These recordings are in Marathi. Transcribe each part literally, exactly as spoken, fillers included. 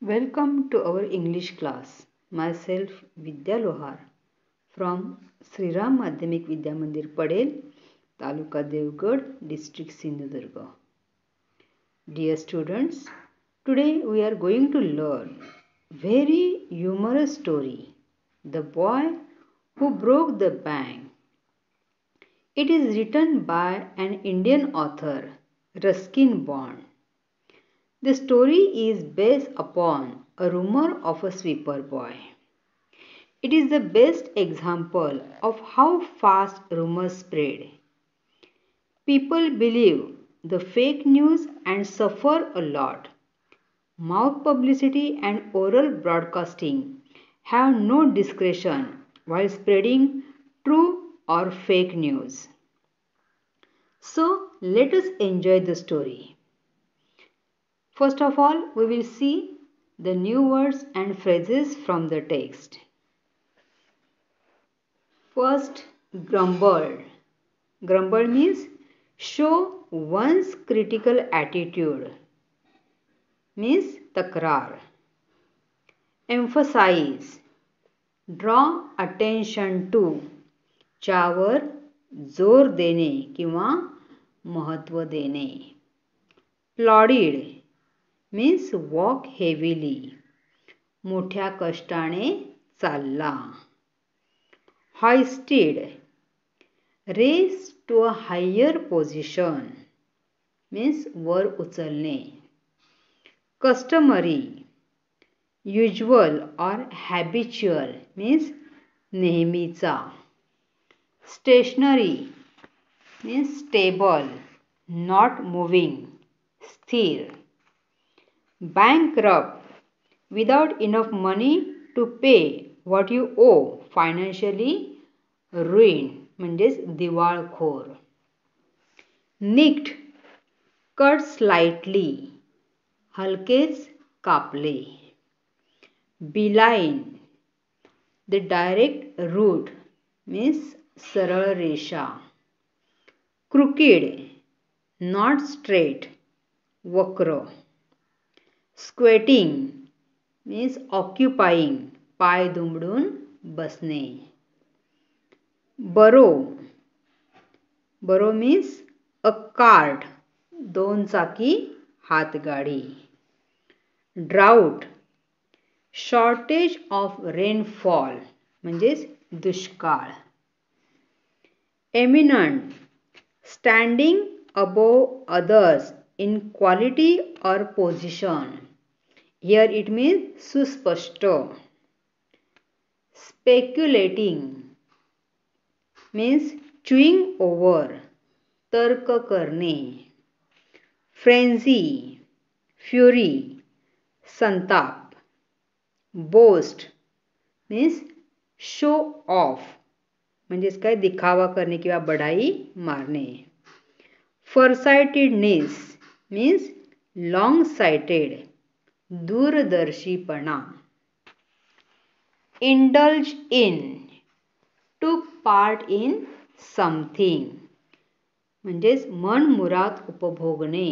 Welcome to our English class. Myself Vidya Lohar from Sri Ram Madhyamik Vidya Mandir Padel, Taluka Devgad, District Sindhudurga. Dear students, today we are going to learn very humorous story, The Boy Who Broke the Bank. It is written by an Indian author, Ruskin Bond. The story is based upon a rumor of a sweeper boy. It is the best example of how fast rumors spread. People believe the fake news and suffer a lot. Mouth publicity and oral broadcasting have no discretion while spreading true or fake news. So let us enjoy the story. First of all, we will see the new words and phrases from the text. First, grumbled. Grumbled means show one's critical attitude. Means takrar. Emphasize. Draw attention to. ज्यावर जोर देणे किंवा महत्त्व देणे. Plodded means walk heavily. मोठ्या कष्टाने चालला. Hoisted raised to a higher position means वर उचलणे. Customary usual or habitual means नेहमीचा. Stationary means stable, not moving, स्थिर. Bankrupt without enough money to pay what you owe, financially ruined म्हणजेच दिवाळखोर. Nicked cut slightly हलकेच कापले. Beeline the direct route means सरळ रेषा. Crooked not straight वक्र. Squatting means occupying पाय दुमडून बसणे. Burrow burrow means a cart दोन चाकी हातगाडी. Drought shortage of rainfall म्हणजेच दुष्काळ. Eminent standing above others in quality or position. Here it means सुस्पष्ट. Speculating means chewing over तर्क करणे. Frenzy fury संताप. Boast means show off म्हणजेच काय दिखावा करणे किंवा बढाई मारणे. Farsightedness means long sighted दूरदर्शीपणा. Indulge in took part in something म्हणजेच मनमुराद उपभोगणे.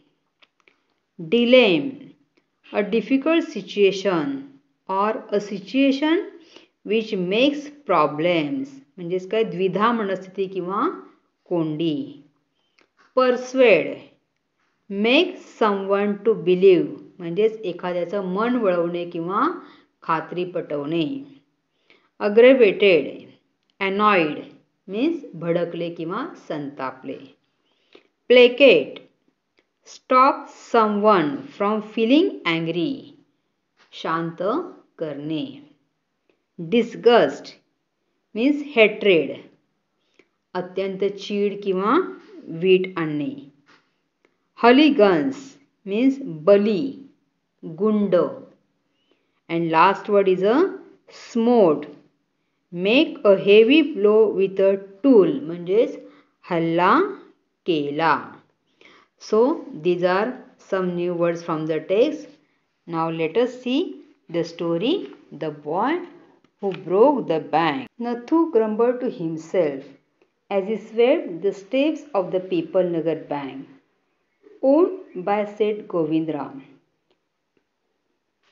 Dilemma a difficult situation or a situation which makes problems म्हणजेच काय द्विधा मनस्थिती किंवा कोंडी. Persuade make someone to believe म्हणजेच एखाद्याचं मन वळवणे किंवा खात्री पटवणे. Aggravated annoyed means भडकले किंवा संतापले. Placate stop someone from feeling angry शांत करणे. Disgust means hatred अत्यंत चीड किंवा वीट आणणे. Hooligans means बली गुंड. And last word is a smote make a heavy blow with a tool म्हणजेच हल्ला केला. So these are some new words from the text. Now let us see the story The Boy Who Broke the Bank. Nathu grumbled to himself as he swept the steps of the People Nagar Bank, owned by Seth Govindram.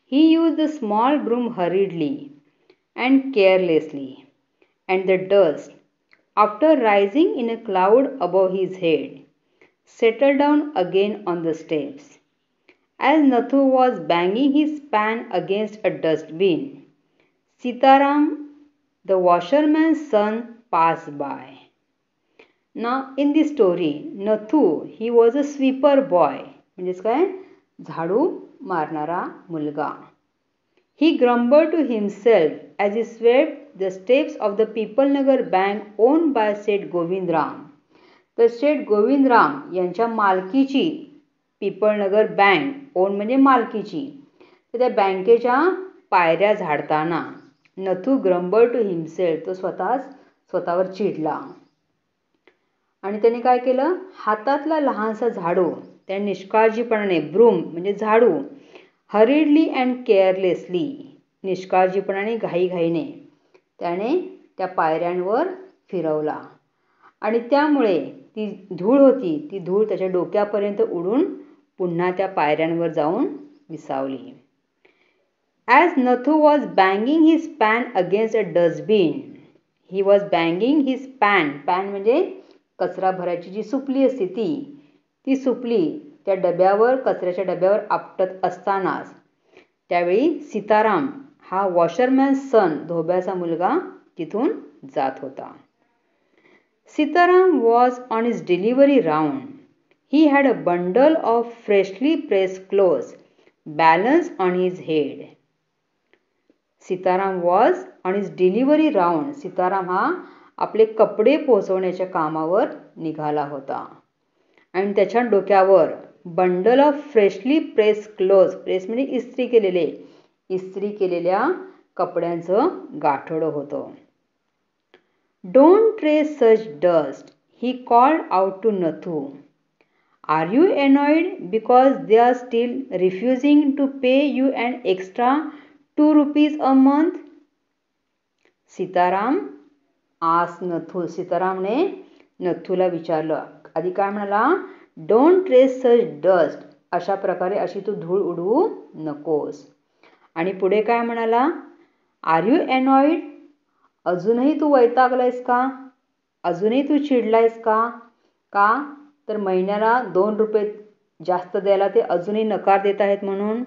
He used the small broom hurriedly and carelessly, and the dust, after rising in a cloud above his head, settled down again on the steps. As Nathu was banging his pan against a dustbin, Sitaram, the washerman's son, passed by. Now, in this story, Nathu, he was a sweeper boy. म्हणजेच काय झाडू मारणारा मुलगा. He grumbled to himself as he swept the steps of the Pipalnagar bank owned by Seth Govindram. तर Seth Govindram यांच्या मालकीची पिपळनगर बँक ओन म्हणजे मालकीची. तर त्या बँकेच्या पायऱ्या झाडताना नथू ग्रंबल टू हिमसेल्फ, तो स्वतः स्वतःवर चिडला आणि त्याने काय केलं, हातातला लहानसा झाडू त्या निष्काळजीपणाने, ब्रूम म्हणजे झाडू, हरिडली अँड केअरलेसली, निष्काळजीपणाने घाईघाईने त्याने त्या पायऱ्यांवर फिरवला आणि त्यामुळे ती धूळ होती, ती धूळ त्याच्या डोक्यापर्यंत उडून पुन्हा त्या पायऱ्यांवर जाऊन विसावली. As Nathu was banging his pan against a dustbin, he was banging his pan, pan म्हणजे कचरा भरायची जी सुपली असते ती, ती सुपली त्या डब्यावर, कचऱ्याच्या डब्यावर आपटत असतानाच त्यावेळी सीताराम हा वॉशरमॅन सन, धोब्याचा मुलगा, तिथून जात होता. Sitaram was on his delivery round. He had a bundle of freshly pressed clothes balanced on his head. Sitaram was on his delivery round. Sitaram हा आपले कपडे पोहोचवण्याच्या कामावर निघाला होता आणि त्याच्या डोक्यावर bundle of freshly press clothes, press म्हणजे इस्त्री केलेले, इस्त्री केलेल्या कपड्यांचं गाठोडं होतं. Don't trace such dust, he called out to Nathu. Are you annoyed because they are still refusing to pay you an extra two rupees a month? Sitaram asked Nathu. सीतारामने नथूला विचारलं. आधी काय म्हणाला, डोंट ट्रेस सच डस्ट, अशा प्रकारे अशी तू धूळ उडवू नकोस. आणि पुढे काय म्हणाला, आर यू एनॉइड, अजूनही तू वैतागलायस का, अजूनही तू चिडलायस का, का तर महिन्याला दोन रुपये जास्त द्यायला ते अजूनही नकार देत आहेत म्हणून.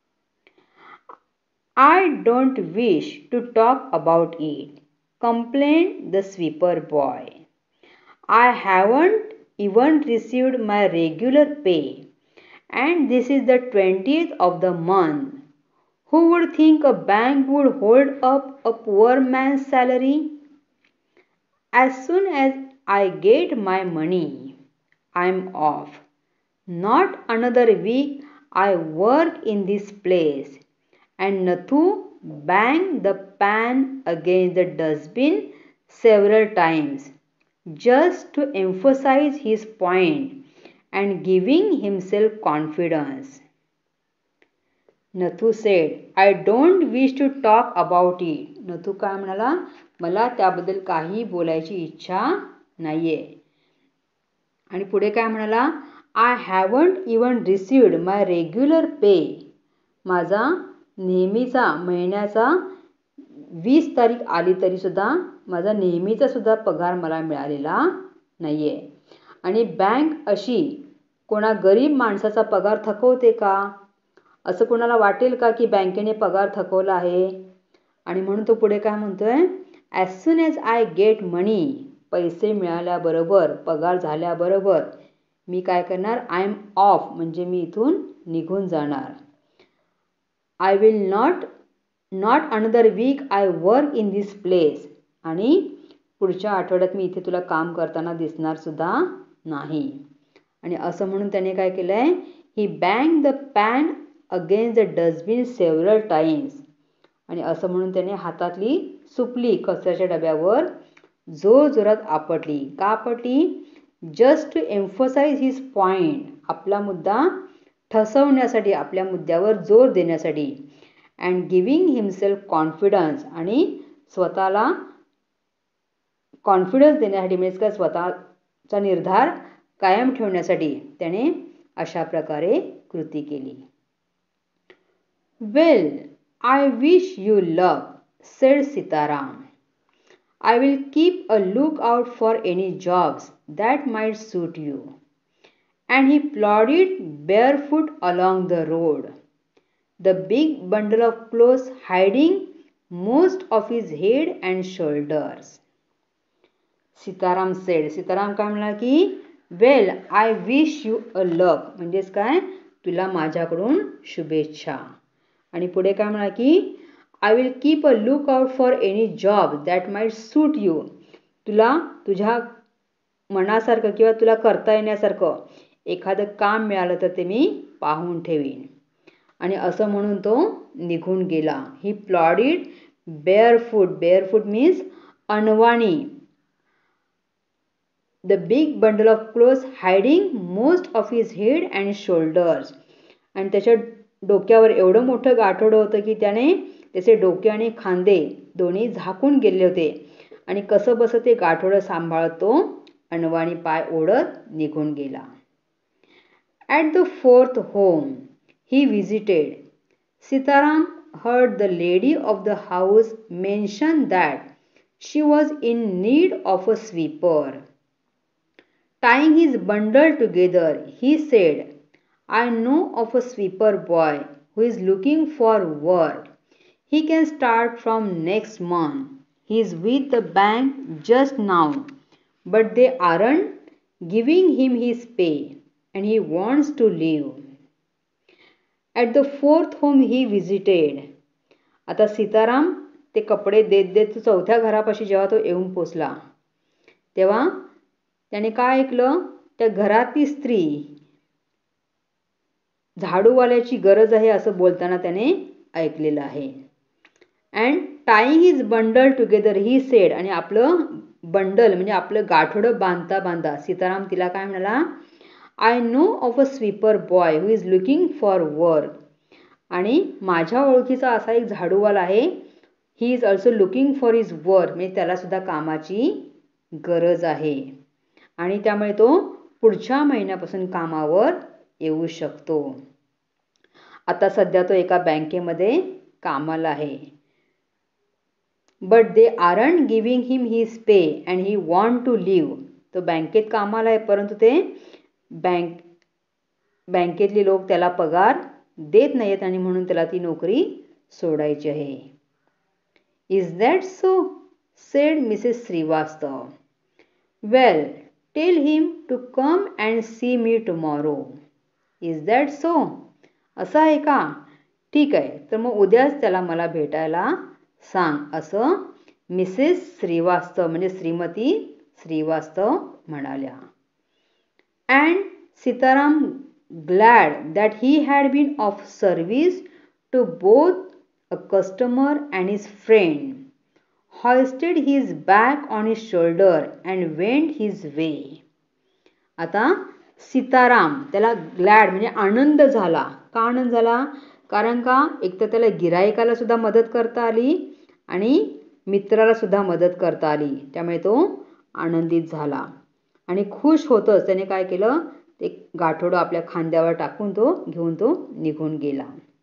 I don't wish to talk about it, complained the sweeper boy. I haven't even received my regular pay, and this is the twentieth of the month. Who would think a bank would hold up a poor man's salary? As soon as I get my money, I'm off. Not another week I work in this place. And Nathu banged the pan against the dustbin several times, just to emphasize his point and giving himself confidence. Nathu said, I don't wish to talk about it. Nathu काय म्हणाला, मला त्याबद्दल काही बोलायची इच्छा नाहीये. आणि पुढे काय म्हणाला, I haven't even received my regular pay. माझा नेहमीचा महिन्याचा वीस तारीख आली तरी सुद्धा माझा नेहमीचा सुद्धा पगार मला मिळालेला नाहीये. आणि बँक अशी कोणा गरीब माणसाचा पगार थकवते का, असं कोणाला वाटेल का की बँकेने पगार थकवला आहे. आणि म्हणून तो पुढे काय म्हणतोय, as soon as I get money, पैसे मिळाल्याबरोबर, पगार झाल्याबरोबर मी काय करणार, आय एम ऑफ म्हणजे मी इथून निघून जाणार. I will not, not another week I work in this place. आणि पुढच्या आठवड्यात मी इथे तुला काम करताना दिसणार सुद्धा नाही. आणि असं म्हणून त्याने काय केलंय, he banged the pan against the dustbin several times. आणि असं म्हणून त्याने हातातली सुपली कचऱ्याच्या डब्यावर जोर जोरात आपटली. का आपटली, just to emphasize his point, आपला मुद्दा ठसवण्यासाठी, आपल्या मुद्द्यावर जोर देण्यासाठी. अँड गिव्हिंग हिमसेल्फ कॉन्फिडन्स, आणि स्वतःला कॉन्फिडन्स देण्यासाठी, म्हणजे काय स्वतःचा निर्धार कायम ठेवण्यासाठी त्याने अशा प्रकारे कृती केली. Well, I wish you luck, said Sitaram. I will keep a lookout for any jobs that might suit you. And he plodded barefoot along the road, the big bundle of clothes hiding most of his head and shoulders. Sitaram said Sitaram काय म्हणला की well I wish you a luck म्हणजेच काय तुला माझ्याकडून शुभेच्छा. आणि पुढे काय म्हणा की I will keep a look out for any job that might suit you. तुला तुझ्या मनासारखं किंवा तुला करता येण्यासारखं एखादं काम मिळालं तर ते मी पाहून ठेवीन. आणि असं म्हणून तो निघून गेला. He plodded barefoot. Barefoot means अनवाणी. The big bundle of clothes hiding most of his head and shoulders. आणि त्याच्या डोक्यावर एवढं मोठं गाठोडं होतं की त्याने त्याचे डोके आणि खांदे दोन्ही झाकून गेले होते. आणि कसं बसं ते गाठोडं सांभाळत तो अनवाणी पाय ओढत निघून गेला. At the fourth home he visited, Sitaram heard the lady of the house mention that she was in need of a sweeper. Tying his bundle together, he said, I know of a sweeper boy who is looking for work. He can start from next month. He is with the bank just now, but they aren't giving him his pay and he wants to leave. At the fourth home he visited. आता सीताराम ते कपडे देत देत चौथ्या घरापाशी जेव्हा तो येऊन पोचला तेव्हा त्याने काय ऐकलं, त्या घरातली स्त्री झाडूवाल्याची गरज आहे असं बोलताना त्याने ऐकलेलं आहे. And tying his bundle together he said. आणि आपलं बंडल म्हणजे आपलं गाठोडं बांधता बांधता सीताराम तिला काय म्हणाला, I know of a sweeper boy who is looking for work. आणि माझ्या ओळखीचा असा एक झाडूवाला आहे. He is also looking for his work. म्हणजे त्याला सुद्धा कामाची गरज आहे आणि त्यामुळे तो पुढच्या महिन्यापासून कामावर येऊ शकतो. आता सध्या तो एका बँकेमध्ये कामाला आहे. But they aren't giving him his pay and he want to leave. तो बँकेत कामाला आहे परंतु ते बँक बँकेतले लोक त्याला पगार देत नाहीत आणि म्हणून त्याला ती नोकरी सोडायची आहे. Is that so said Mrs Shrivastava. Well tell him to come and see me tomorrow. Is that so. असं आहे का. ठीक आहे तर मग उद्याच त्याला मला भेटायला सांग असं मिसेस श्रीवास्तव म्हणजे श्रीमती श्रीवास्तव म्हणाल्या. And Sitaram glad that he had been of service to both a customer and his friend, hoisted his bag on his shoulder and went his way. आता सीताराम त्याला ग्लॅड म्हणजे आनंद झाला. का आनंद झाला, कारण का एक तर त्याला गिराईकाला सुद्धा मदत करता आली आणि मित्राला सुद्धा मदत करता आली. त्यामुळे तो आनंदित झाला आणि खुश होतच त्याने काय केलं, ते गाठोडं आपल्या खांद्यावर टाकून तो घेऊन तो निघून गेला.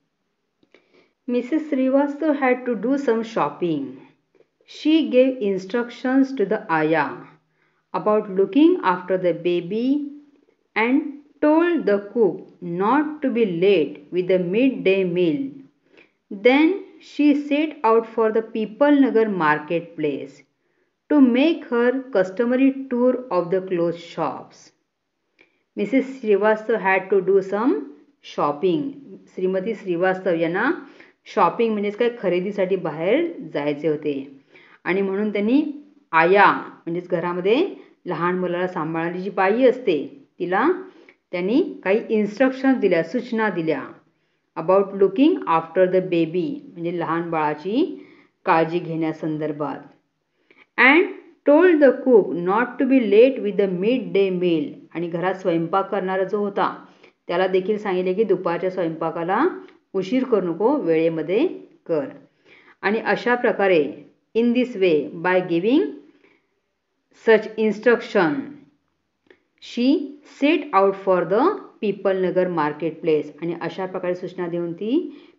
Mrs Shrivastava had to do some shopping. She gave instructions to the ayah about looking after the baby and told the cook not to be late with the mid day meal. Then she set out for the Pipal Nagar market place to make her customary tour of the cloth shops. Mrs Shrivastava had to do some shopping. Shrimati Shrivastava यांना शॉपिंग म्हणजेच काय खरेदीसाठी बाहेर जायचे होते आणि म्हणून त्यांनी आया म्हणजेच घरामध्ये लहान मुलाला सांभाळणारी जी बाई असते तिला त्यांनी काही इन्स्ट्रक्शन्स दिल्या, सूचना दिल्या. About looking after the baby म्हणजे लहान बाळाची काळजी घेण्यासंदर्भात. And told the cook not to be late with the mid day meal. आणि घरात स्वयंपाक करणारा जो होता त्याला देखील सांगितले की दुपारच्या स्वयंपाकाला उशीर करू नको, वेळेमध्ये कर. आणि अशा प्रकारे in this way by giving such instruction she set out for the Pipal Nagar market place. आणि अशा प्रकारे सूचना देऊन ती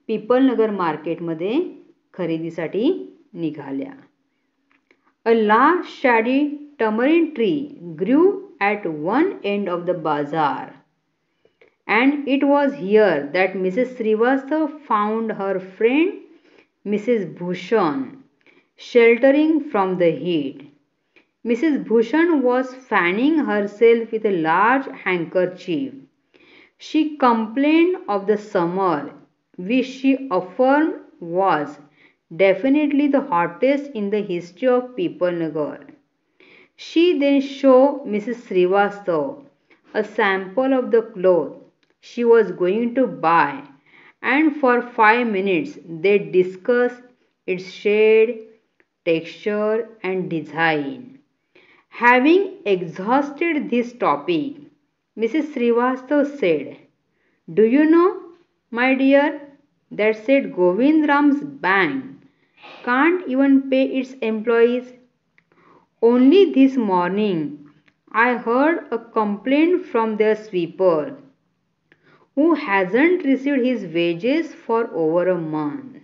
पिपलनगर मार्केटमध्ये खरेदीसाठी निघाल्या. A large shady tamarind tree grew at one end of the bazaar, and it was here that Missus Srivastava found her friend Missus Bhushan sheltering from the heat. Missus Bhushan was fanning herself with a large handkerchief. She complained of the summer, which she affirmed was definitely the hottest in the history of Pipalnagar. She then showed Missus Srivastava a sample of the cloth she was going to buy, and for five minutes they discussed its shade, texture, and design. Having exhausted this topic, Missus Srivastava said, "Do you know, my dear, that said Govind Ram's bank can't even pay its employees? Only this morning I heard a complaint from their sweeper, who hasn't received his wages for over a month."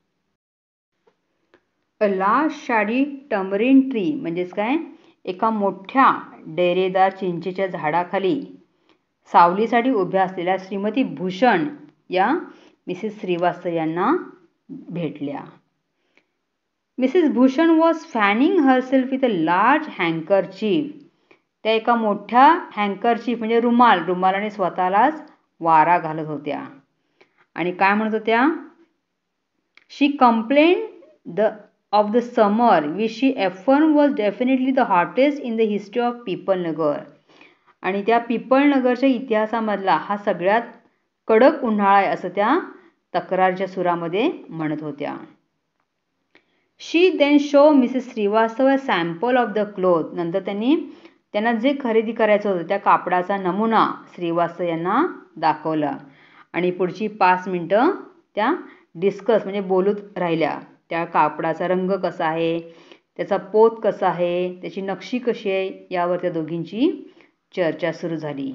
A large shady tamarind tree म्हणजेच काय, एका मोठ्या डेरेदार चिंचेच्या झाडाखाली सावलीसाठी उभ्या असलेल्या श्रीमती भूषण या मिसेस श्रीवास्तव यांना भेटल्या. Mrs Bhushan was fanning herself with a large handkerchief. त्या एका मोठ्या हँकरचीफ म्हणजे रुमाल रुमालाने स्वतःलाच वारा घालत होत्या. आणि काय म्हणत होत्या? She complained of the summer which she affirm was definitely the hottest in the history of Pipalnagar. आणि त्या पिपळनगरच्या इतिहासामधला हा सगळ्यात कडक उन्हाळा आहे असं त्या तक्रारच्या सुरामध्ये म्हणत होत्या. She then show Mrs Shrivastava a sample of the cloth. नंतर त्यांनी त्यांना जे खरेदी करायचं होतं त्या कापडाचा नमुना श्रीवास्तव यांना दाखवला. आणि पुढची पाच मिनटं त्या डिस्कस म्हणजे बोलत राहिल्या. त्या कापडाचा रंग कसा आहे, त्याचा पोत कसा आहे, त्याची नक्षी कशी आहे, यावर त्या दोघींची चर्चा सुरू झाली.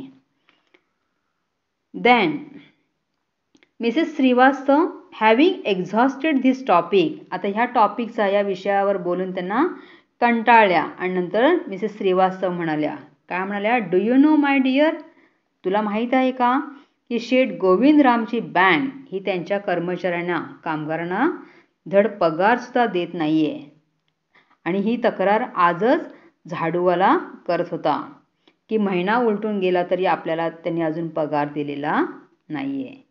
Then Mrs Srivastava having exhausted this topic. आता ह्या टॉपिकचा या विषयावर बोलून त्यांना कंटाळल्या. आणि नंतर मिसेस श्रीवास्तव म्हणाल्या, काय म्हणाल्या? Do you know my dear, तुला माहीत आहे का की शेठ गोविंद रामची बँक ही त्यांच्या कर्मचाऱ्यांना कामगारांना धड पगार सुद्धा देत नाहीये. आणि ही तक्रार आजच झाडूवाला करत होता की महिना उलटून गेला तरी आपल्याला त्यांनी अजून पगार दिलेला नाहीये.